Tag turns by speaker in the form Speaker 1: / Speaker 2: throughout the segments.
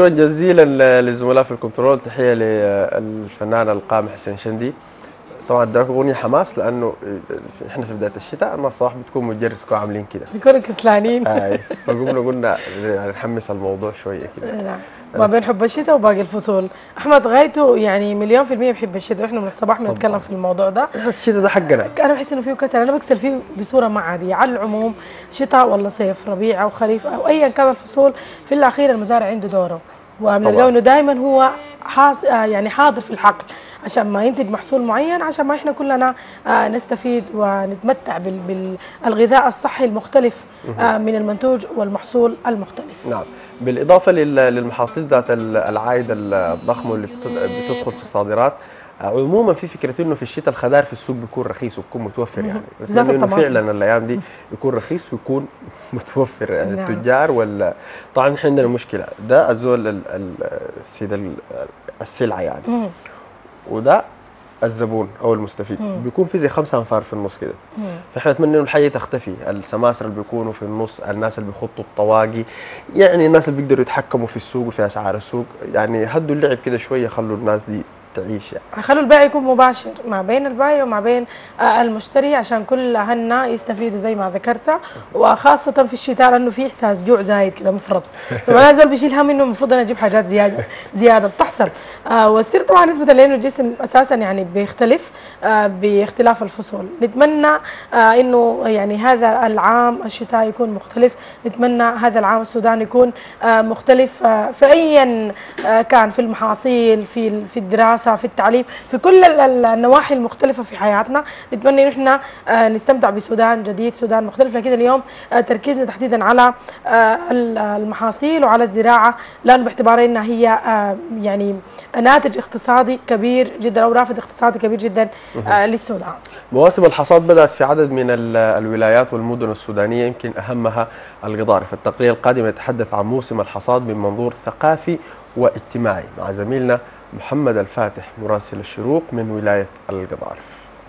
Speaker 1: شكرا جزيلا للزملاء في الكنترول. تحيه للفنان القام حسين شندي. طبعا اداك اغنيه حماس لانه احنا في بدايه الشتاء الناس صباح بتكون متجرس كو عاملين كده
Speaker 2: بيكونوا كسلانين.
Speaker 1: قلنا يعني نحمس الموضوع شويه كده.
Speaker 2: نعم، ما بين حب الشتاء وباقي الفصول. احمد غايته يعني مليون في المية بحب الشتاء، واحنا من الصباح بنتكلم في الموضوع ده.
Speaker 1: الشتاء ده حقنا.
Speaker 2: انا بحس انه فيه كسل، انا بكسل فيه بصوره ما عاديه. على العموم شتاء ولا صيف، ربيع او خريف او ايا كان الفصول، في الاخير المزارع عنده دوره، وبنلقاه انه دائما هو يعني حاضر في الحقل عشان ما ينتج محصول معين، عشان ما احنا كلنا نستفيد ونتمتع بالغذاء الصحي المختلف من المنتوج والمحصول المختلف.
Speaker 1: نعم، بالاضافه للمحاصيل ذات العائد الضخم اللي بتدخل في الصادرات. عموما في فكره انه في الشتاء الخضار في السوق بيكون رخيص وبيكون متوفر، يعني انه فعلا الايام دي يكون رخيص ويكون متوفر. يعني نعم. التجار طبعا احنا عندنا مشكله، ده الزول السيد السلعه يعني، وده الزبون او المستفيد. بيكون في زي 5 انفار في النص كده. فاحنا نتمنى انه الحاجه تختفي، السماسره اللي بيكونوا في النص، الناس اللي بيخطوا الطواقي، يعني الناس اللي بيقدروا يتحكموا في السوق وفي اسعار السوق، يعني هدوا اللعب كده شويه، خلوا الناس دي تعيش، يعني
Speaker 2: خلوا البيع يكون مباشر ما بين البائع وما بين المشتري، عشان كل اهلنا يستفيدوا زي ما ذكرت، وخاصه في الشتاء لانه في احساس جوع زايد كده مفرط، فما نزل بيشيل هم انه المفروض انا اجيب حاجات زياده بتحصل. والسر طبعا نسبه لانه الجسم اساسا يعني بيختلف باختلاف الفصول. نتمنى انه يعني هذا العام الشتاء يكون مختلف، نتمنى هذا العام السودان يكون مختلف في ايا كان، في المحاصيل، في الدراسه، في التعليم، في كل النواحي المختلفه في حياتنا. نتمنى ان احنا نستمتع بسودان جديد، سودان مختلف. لكن اليوم تركيزنا تحديدا على المحاصيل وعلى الزراعه، لانه باعتبار انها هي يعني ناتج اقتصادي كبير جدا او رافد اقتصادي كبير جدا للسودان.
Speaker 1: مواسم الحصاد بدات في عدد من الولايات والمدن السودانيه، يمكن اهمها القضارف. التقرير القادم يتحدث عن موسم الحصاد من منظور ثقافي واجتماعي مع زميلنا محمد الفاتح مراسل الشروق من ولاية القضارف.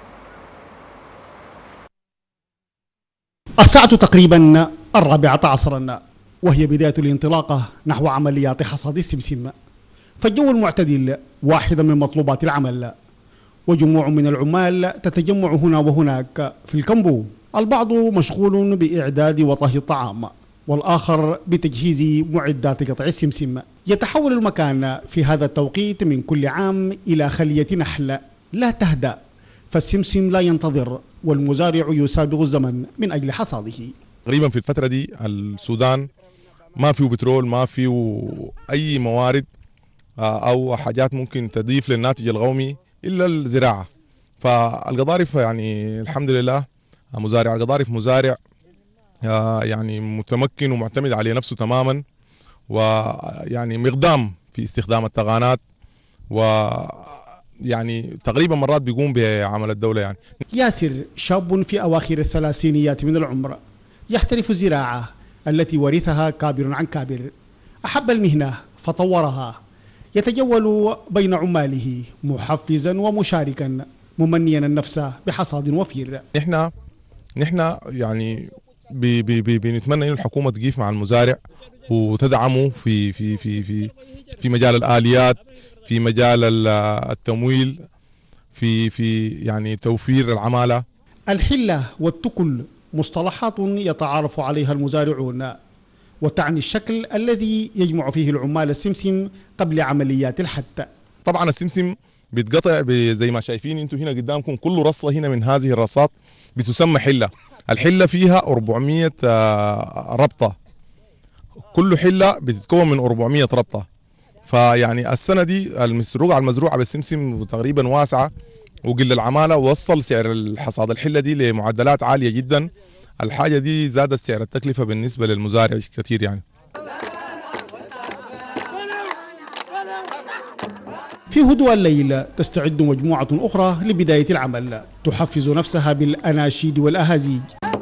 Speaker 3: الساعة تقريبا 4 عصرا، وهي بداية الانطلاقة نحو عمليات حصاد السمسم. فالجو المعتدل واحدة من مطلوبات العمل، وجموع من العمال تتجمع هنا وهناك في الكمبو. البعض مشغول بإعداد وطهي الطعام، والآخر بتجهيز معدات قطع السمسم. يتحول المكان في هذا التوقيت من كل عام إلى خلية نحل لا تهدأ، فالسمسم لا ينتظر والمزارع يسابق الزمن من أجل حصاده.
Speaker 4: تقريبا في الفترة دي السودان ما فيه بترول، ما فيه أي موارد أو حاجات ممكن تضيف للناتج القومي إلا الزراعة. فالقضارف يعني الحمد لله مزارع القضارف مزارع يعني متمكن ومعتمد على نفسه تماما، ويعني مقدام في استخدام التغانات، ويعني تقريبا مرات بيقوم بعمل الدولة. يعني
Speaker 3: ياسر شاب في أواخر الثلاثينيات من العمر، يحترف الزراعة التي ورثها كابر عن كابر. أحب المهنة فطورها، يتجول بين عماله محفزا ومشاركا، ممنيا النفس بحصاد وفير.
Speaker 4: نحن يعني بنتمنى ان الحكومه تقيف مع المزارع وتدعمه في مجال الآليات، في مجال التمويل، في يعني توفير العماله.
Speaker 3: الحله والتكل مصطلحات يتعارف عليها المزارعون، وتعني الشكل الذي يجمع فيه العمال السمسم قبل عمليات الحت.
Speaker 4: طبعا السمسم بيتقطع زي ما شايفين انتم هنا قدامكم، كل رصه هنا من هذه الرصات بتسمى حله. الحله فيها 400 ربطه، كل حله بتتكون من 400 ربطه. فيعني السنه دي المزروعه بالسمسم تقريبا واسعه، وقل العماله ووصل سعر الحصاد الحله دي لمعدلات عاليه جدا. الحاجه دي زادت سعر التكلفه بالنسبه للمزارع كثير. يعني
Speaker 3: في هدوء الليل تستعد مجموعة أخرى لبداية العمل، تحفز نفسها بالأناشيد والأهازيج.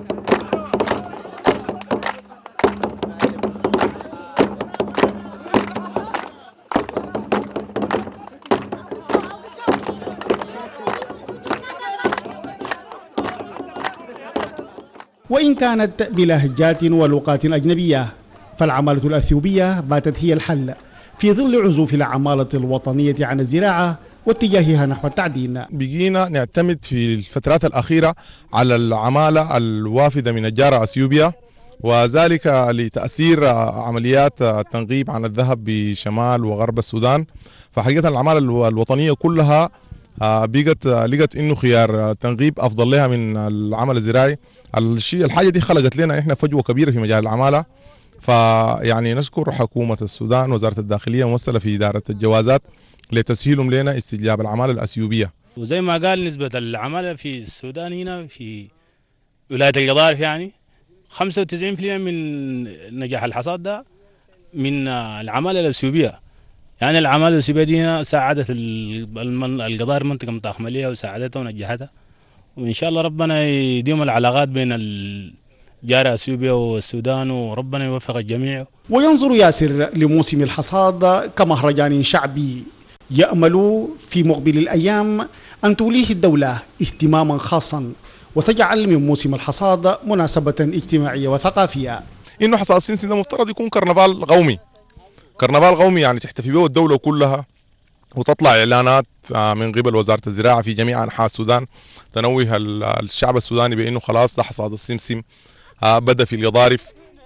Speaker 3: وإن كانت بلهجات ولغات أجنبية، فالعمالة الأثيوبية باتت هي الحل، في ظل عزوف العمالة الوطنية عن الزراعة واتجاهها نحو التعدين.
Speaker 4: بقينا نعتمد في الفترات الأخيرة على العمالة الوافدة من الجارة أثيوبيا، وذلك لتأثير عمليات التنغيب عن الذهب بشمال وغرب السودان. فحقيقة العمالة الوطنية كلها لقت انه خيار التنغيب افضل لها من العمل الزراعي. الحاجة دي خلقت لنا احنا فجوة كبيرة في مجال العمالة. فيعني نشكر حكومة السودان وزارة الداخلية ممثلة في إدارة الجوازات لتسهيلهم لنا استجلاب العمالة الأثيوبية.
Speaker 5: وزي ما قال نسبة العمالة في السودان هنا في ولاية القضارف يعني 95% من نجاح الحصاد ده من العمالة الأثيوبية. يعني العمالة الأثيوبية دي هنا ساعدت القضارف منطقة متأخملية وساعدتها ونجحتها، وإن شاء الله ربنا يديم العلاقات بين الجارة أثيوبيا والسودان وربنا يوفق الجميع.
Speaker 3: وينظر ياسر لموسم الحصاد كمهرجان شعبي يأمل في مقبل الأيام أن توليه الدولة اهتماما خاصا وتجعل من موسم الحصاد مناسبة اجتماعية وثقافية.
Speaker 4: إنه حصاد السمسم ده مفترض يكون كرنفال قومي، كرنفال قومي يعني تحتفي به الدولة كلها، وتطلع إعلانات من قبل وزارة الزراعة في جميع أنحاء السودان تنوه الشعب السوداني بأنه خلاص ده حصاد السمسم بدأ في القضارف،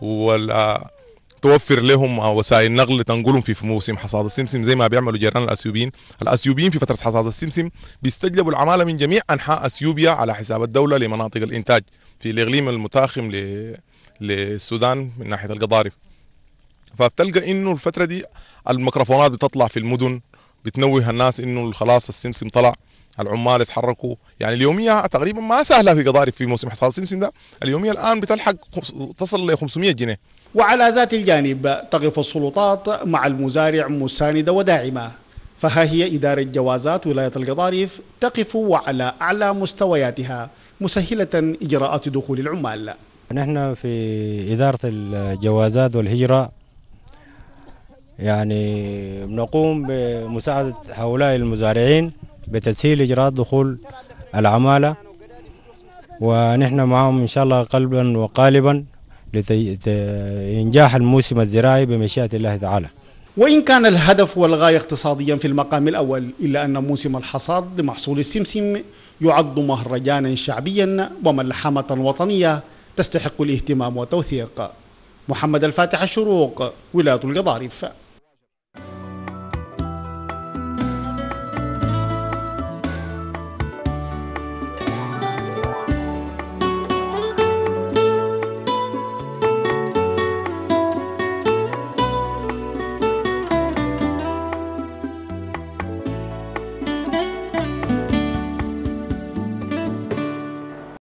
Speaker 4: توفر لهم وسائل نقل تنقلهم في موسم حصاد السمسم زي ما بيعملوا جيران الأثيوبيين. الأثيوبيين في فترة حصاد السمسم بيستجلبوا العمالة من جميع أنحاء أثيوبيا على حساب الدولة لمناطق الإنتاج في الإقليم المتاخم للسودان من ناحية القضارف. فبتلقى إنه الفترة دي الميكروفونات بتطلع في المدن بتنوه الناس إنه خلاص السمسم طلع، العمال يتحركوا. يعني اليومية تقريبا ما سهلة في قضارف في موسم حصاد السمسم ده، اليومية الآن بتلحق تصل ل 500 جنيه.
Speaker 3: وعلى ذات الجانب تقف السلطات مع المزارع مساندة وداعمة، فها هي إدارة جوازات ولاية القضارف تقف على أعلى مستوياتها مسهلة إجراءات دخول العمال.
Speaker 6: نحن في إدارة الجوازات والهجرة يعني بنقوم بمساعدة هؤلاء المزارعين بتسهيل إجراءات دخول العمالة، ونحن معهم إن شاء الله قلبا وقالبا لإنجاح الموسم الزراعي بمشيئة الله تعالى.
Speaker 3: وإن كان الهدف والغاية اقتصاديا في المقام الأول، إلا أن موسم الحصاد لمحصول السمسم يعد مهرجانا شعبيا وملحمة وطنية تستحق الاهتمام والتوثيق. محمد الفاتح، الشروق، ولاية القضارف.